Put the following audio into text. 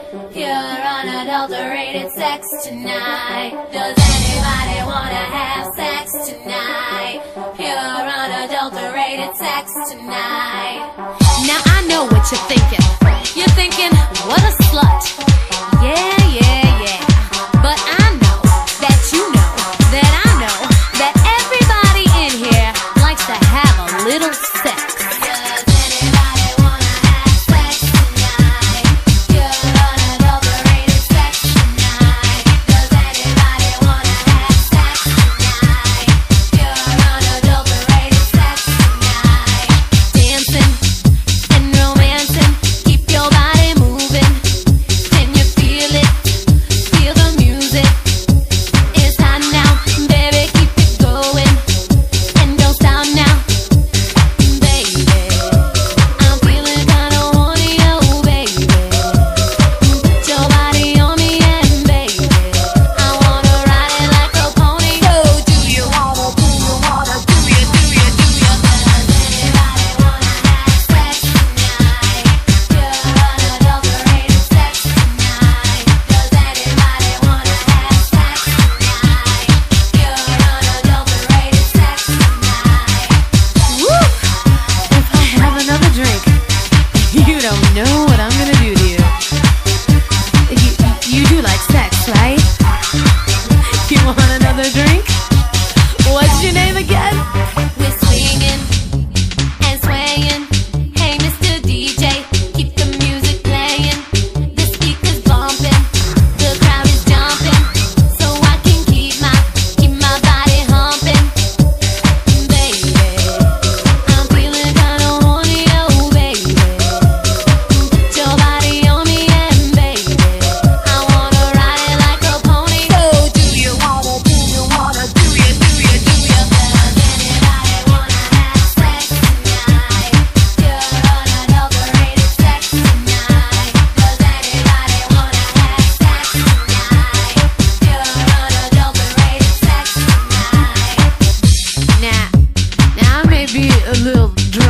Pure unadulterated sex tonight. Does anybody wanna have sex tonight? Pure unadulterated sex tonight. Now I know what you're thinking. You're thinking, what a slut. Yeah, yeah, yeah. But I know that you know that I know that everybody in here likes to have a little sex. Does anybody wanna have sex tonight? Pure unadulterated sex tonight. Does anybody wanna have sex tonight? Pure unadulterated sex tonight. Dancing and romancing, keep your body moving. Can you feel it? Feel the music. It's hot now, baby, keep it going. And don't stop now, baby. I'm feeling kinda horny, oh baby. Put your body on me and baby, I wanna ride it like a pony. So do you wanna, do you wanna, do you, do you, do you? Does anybody wanna have sex tonight? Pure unadulterated sex tonight. Does anybody wanna have sex tonight? Pure unadulterated sex tonight. Woo! If I have another drink, you don't know what I'm gonna do to you. You do like sex, right? You want another drink? What's your name again? We're swinging and swaying. Hey, Mr. DJ, keep the music playing. The speakers bumping, the crowd is jumping, so I can keep my body humping. Baby, I'm feeling kinda horny, oh baby. Put your body on me and baby, I wanna ride it like a pony. So do you wanna, do you wanna, do you, do you, do you? Does anybody wanna have sex tonight? Pure unadulterated sex tonight. Does anybody wanna have sex tonight? Pure unadulterated sex tonight. Now I may be a little drunk.